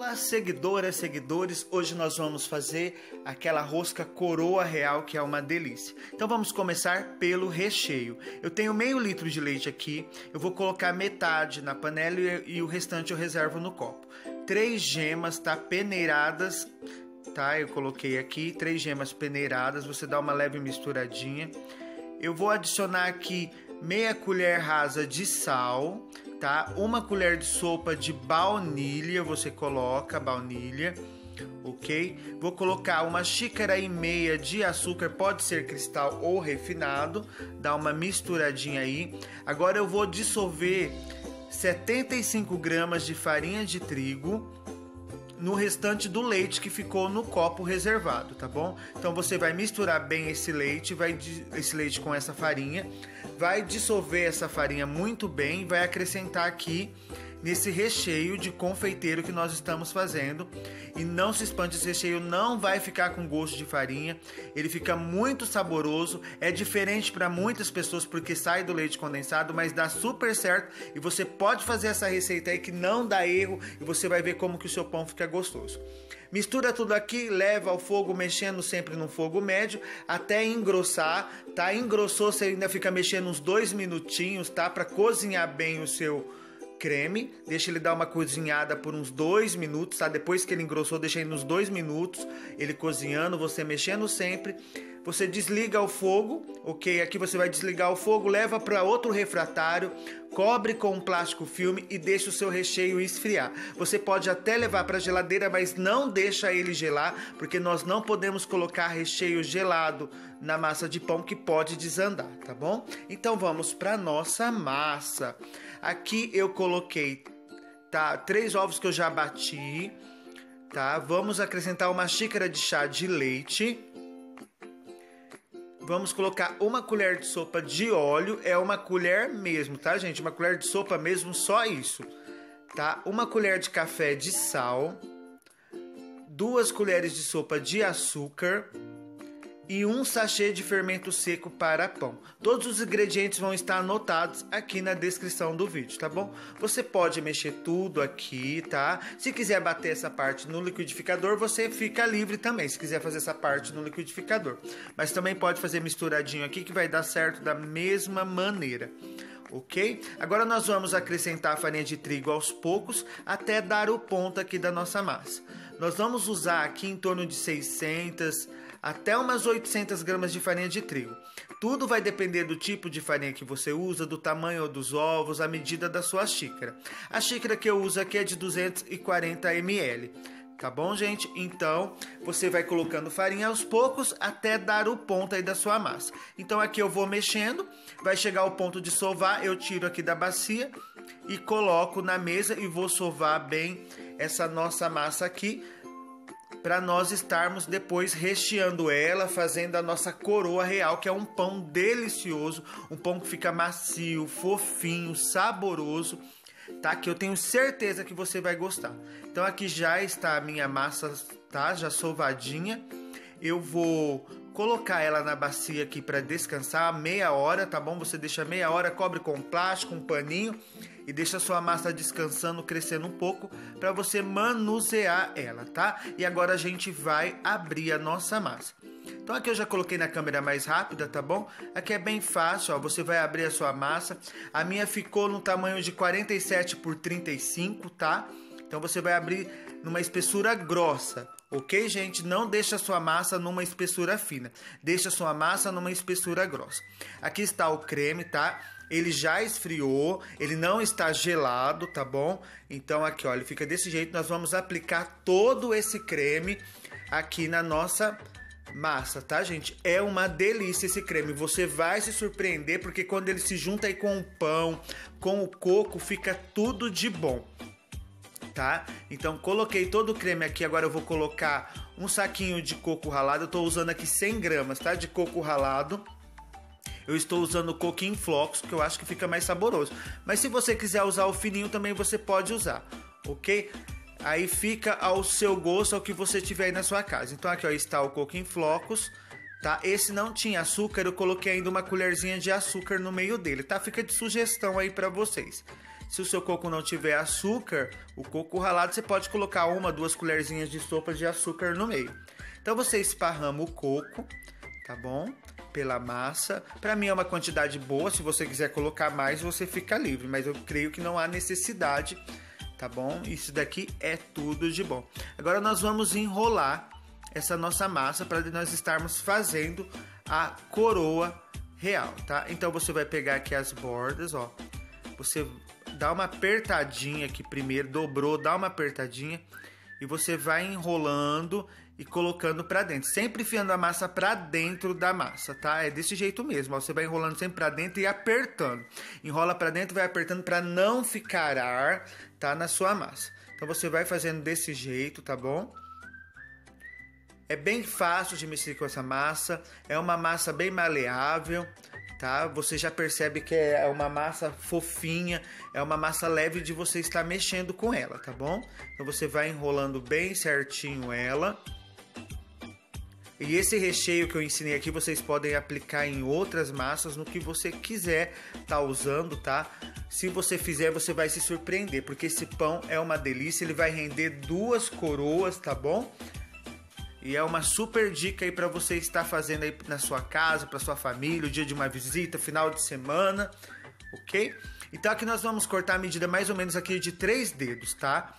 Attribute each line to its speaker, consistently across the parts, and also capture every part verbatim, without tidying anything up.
Speaker 1: Olá, seguidoras, seguidores, hoje nós vamos fazer aquela rosca coroa real que é uma delícia. Então vamos começar pelo recheio. Eu tenho meio litro de leite aqui, eu vou colocar metade na panela e, e o restante eu reservo no copo. Três gemas, tá, peneiradas, tá, eu coloquei aqui, três gemas peneiradas, você dá uma leve misturadinha. Eu vou adicionar aqui meia colher rasa de sal, tá? Uma colher de sopa de baunilha, você coloca baunilha, ok? Vou colocar uma xícara e meia de açúcar, pode ser cristal ou refinado, dá uma misturadinha aí. Agora eu vou dissolver setenta e cinco gramas de farinha de trigo no restante do leite que ficou no copo reservado, tá bom? Então você vai misturar bem esse leite, vai esse leite com essa farinha, vai dissolver essa farinha muito bem, vai acrescentar aqui nesse recheio de confeiteiro que nós estamos fazendo. E não se espante, esse recheio não vai ficar com gosto de farinha, ele fica muito saboroso, é diferente para muitas pessoas porque sai do leite condensado, mas dá super certo e você pode fazer essa receita aí que não dá erro e você vai ver como que o seu pão fica gostoso. Mistura tudo aqui, leva ao fogo, mexendo sempre no fogo médio até engrossar, tá? Engrossou, você ainda fica mexendo uns dois minutinhos, tá? Para cozinhar bem o seu creme, deixa ele dar uma cozinhada por uns dois minutos, tá? Depois que ele engrossou, deixa ele uns dois minutos, ele cozinhando, você mexendo sempre. Você desliga o fogo, ok? Aqui você vai desligar o fogo, leva para outro refratário, cobre com um plástico filme e deixa o seu recheio esfriar. Você pode até levar para a geladeira, mas não deixa ele gelar, porque nós não podemos colocar recheio gelado na massa de pão que pode desandar, tá bom? Então vamos para nossa massa. Aqui eu coloquei, tá, três ovos que eu já bati, tá? Vamos acrescentar uma xícara de chá de leite. Vamos colocar uma colher de sopa de óleo, é uma colher mesmo, tá, gente? Uma colher de sopa mesmo, só isso, tá? Uma colher de café de sal, duas colheres de sopa de açúcar e um sachê de fermento seco para pão. Todos os ingredientes vão estar anotados aqui na descrição do vídeo, tá bom? Você pode mexer tudo aqui, tá? Se quiser bater essa parte no liquidificador, você fica livre também, se quiser fazer essa parte no liquidificador. Mas também pode fazer misturadinho aqui que vai dar certo da mesma maneira. Ok? Agora nós vamos acrescentar a farinha de trigo aos poucos até dar o ponto aqui da nossa massa. Nós vamos usar aqui em torno de seiscentas até umas oitocentas gramas de farinha de trigo. Tudo vai depender do tipo de farinha que você usa, do tamanho dos ovos, a medida da sua xícara. A xícara que eu uso aqui é de duzentos e quarenta mililitros. Tá bom, gente? Então, você vai colocando farinha aos poucos até dar o ponto aí da sua massa. Então, aqui eu vou mexendo, vai chegar ao ponto de sovar, eu tiro aqui da bacia e coloco na mesa e vou sovar bem essa nossa massa aqui, para nós estarmos depois recheando ela, fazendo a nossa coroa real, que é um pão delicioso, um pão que fica macio, fofinho, saboroso, tá? Que eu tenho certeza que você vai gostar. Então aqui já está a minha massa, tá? Já sovadinha. Eu vou colocar ela na bacia aqui para descansar meia hora, tá bom? Você deixa meia hora, cobre com plástico, um paninho e deixa a sua massa descansando, crescendo um pouco para você manusear ela, tá? E agora a gente vai abrir a nossa massa. Então aqui eu já coloquei na câmera mais rápida, tá bom? Aqui é bem fácil, ó, você vai abrir a sua massa. A minha ficou no tamanho de quarenta e sete por trinta e cinco, tá? Então você vai abrir numa espessura grossa, ok, gente? Não deixa a sua massa numa espessura fina, deixa a sua massa numa espessura grossa. Aqui está o creme, tá? Ele já esfriou, ele não está gelado, tá bom? Então aqui, ó, ele fica desse jeito. Nós vamos aplicar todo esse creme aqui na nossa massa, tá, gente? É uma delícia esse creme, você vai se surpreender porque quando ele se junta aí com o pão, com o coco, fica tudo de bom, tá? Então coloquei todo o creme aqui, agora eu vou colocar um saquinho de coco ralado. Eu tô usando aqui cem gramas, tá, de coco ralado. Eu estou usando o coco em flocos, que eu acho que fica mais saboroso, mas se você quiser usar o fininho também você pode usar, ok? Aí fica ao seu gosto, ao que você tiver aí na sua casa. Então aqui, ó, está o coco em flocos, tá? Esse não tinha açúcar, eu coloquei ainda uma colherzinha de açúcar no meio dele, tá? Fica de sugestão aí pra vocês. Se o seu coco não tiver açúcar, o coco ralado, você pode colocar uma, duas colherzinhas de sopa de açúcar no meio. Então você esparrama o coco, tá bom? Pela massa. Para mim é uma quantidade boa, se você quiser colocar mais, você fica livre, mas eu creio que não há necessidade, tá bom? Isso daqui é tudo de bom. Agora nós vamos enrolar essa nossa massa para nós estarmos fazendo a coroa real, tá? Então você vai pegar aqui as bordas, ó. Você dá uma apertadinha aqui primeiro, dobrou, dá uma apertadinha e você vai enrolando e colocando para dentro, sempre enfiando a massa para dentro da massa, tá? É desse jeito mesmo, ó. Você vai enrolando sempre para dentro e apertando. Enrola para dentro e vai apertando para não ficar ar, tá, na sua massa. Então você vai fazendo desse jeito, tá bom? É bem fácil de mexer com essa massa, é uma massa bem maleável, tá? Você já percebe que é uma massa fofinha, é uma massa leve de você estar mexendo com ela, tá bom? Então você vai enrolando bem certinho ela. E esse recheio que eu ensinei aqui, vocês podem aplicar em outras massas, no que você quiser tá usando, tá? Se você fizer, você vai se surpreender, porque esse pão é uma delícia, ele vai render duas coroas, tá bom? E é uma super dica aí para você estar fazendo aí na sua casa, para sua família, o dia de uma visita, final de semana, ok? Então aqui nós vamos cortar a medida mais ou menos aqui de três dedos, tá?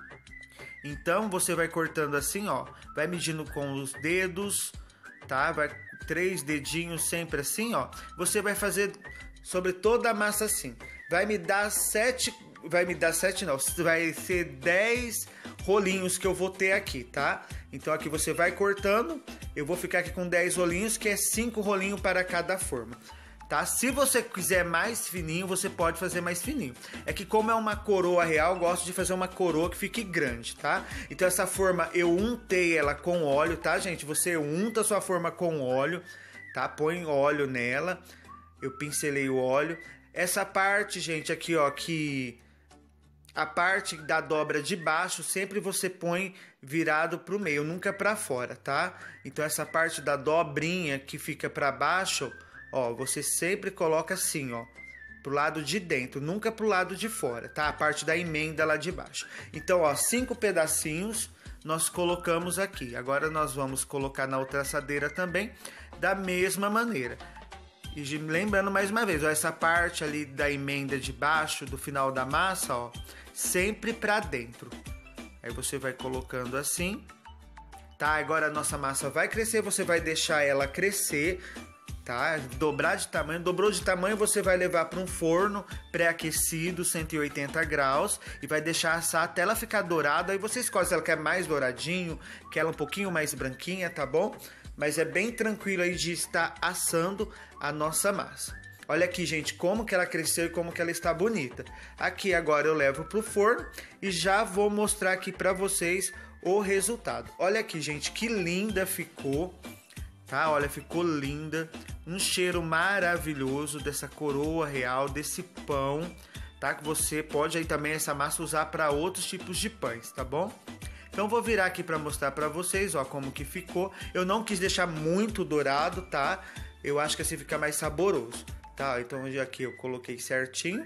Speaker 1: Então você vai cortando assim, ó, vai medindo com os dedos, tá? Vai três dedinhos sempre assim, ó. Você vai fazer sobre toda a massa assim. Vai me dar sete, vai me dar sete não, vai ser dez rolinhos que eu vou ter aqui, tá? Então aqui você vai cortando, eu vou ficar aqui com dez rolinhos, que é cinco rolinhos para cada forma, tá? Se você quiser mais fininho, você pode fazer mais fininho. É que como é uma coroa real, eu gosto de fazer uma coroa que fique grande, tá? Então essa forma eu untei ela com óleo, tá, gente? Você unta a sua forma com óleo, tá? Põe óleo nela, eu pincelei o óleo. Essa parte, gente, aqui, ó, que... a parte da dobra de baixo sempre você põe virado para o meio, nunca para fora, tá? Então essa parte da dobrinha que fica para baixo, ó, você sempre coloca assim, ó, pro lado de dentro, nunca pro lado de fora, tá? A parte da emenda lá de baixo. Então, ó, cinco pedacinhos nós colocamos aqui. Agora nós vamos colocar na outra assadeira também da mesma maneira. E lembrando mais uma vez, ó, essa parte ali da emenda de baixo, do final da massa, ó, sempre para dentro. Aí você vai colocando assim, tá? Agora a nossa massa vai crescer, você vai deixar ela crescer, tá? Dobrar de tamanho, dobrou de tamanho, você vai levar para um forno pré-aquecido, cento e oitenta graus, e vai deixar assar até ela ficar dourada. Aí você escolhe se ela quer mais douradinho, quer ela um pouquinho mais branquinha, tá bom? Mas é bem tranquilo aí de estar assando a nossa massa. Olha aqui, gente, como que ela cresceu e como que ela está bonita. Aqui agora eu levo pro forno e já vou mostrar aqui para vocês o resultado. Olha aqui, gente, que linda ficou, tá? Olha, ficou linda. Um cheiro maravilhoso dessa coroa real, desse pão, tá? Que você pode aí também essa massa usar para outros tipos de pães, tá bom? Então vou virar aqui para mostrar para vocês, ó, como que ficou. Eu não quis deixar muito dourado, tá? Eu acho que assim fica mais saboroso, tá? Então aqui eu coloquei certinho.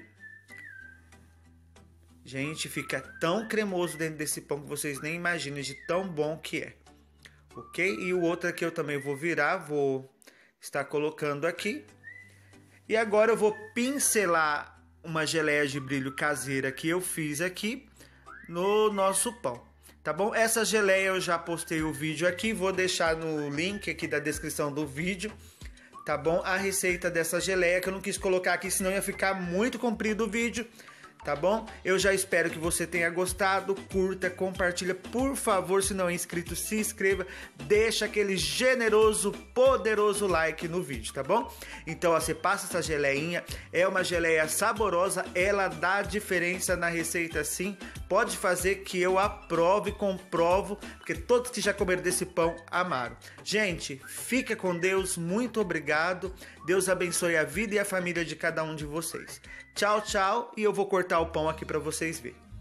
Speaker 1: Gente, fica tão cremoso dentro desse pão que vocês nem imaginam de tão bom que é. Ok? E o outro aqui eu também vou virar, vou estar colocando aqui. E agora eu vou pincelar uma geleia de brilho caseira que eu fiz aqui no nosso pão. Tá bom? Essa geleia eu já postei o vídeo aqui, vou deixar no link aqui da descrição do vídeo, tá bom? A receita dessa geleia que eu não quis colocar aqui, senão ia ficar muito comprido o vídeo, tá bom? Eu já espero que você tenha gostado, curta, compartilha, por favor, se não é inscrito, se inscreva, deixa aquele generoso, poderoso like no vídeo, tá bom? Então, ó, você passa essa geleinha, é uma geleia saborosa, ela dá diferença na receita sim, pode fazer que eu aprove e comprovo, porque todos que já comeram desse pão amaram. Gente, fica com Deus, muito obrigado, Deus abençoe a vida e a família de cada um de vocês. Tchau, tchau, e eu vou cortar o pão aqui para vocês verem.